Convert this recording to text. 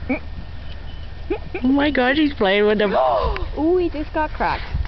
Oh my God, he's playing with them. Oh, he just got cracked.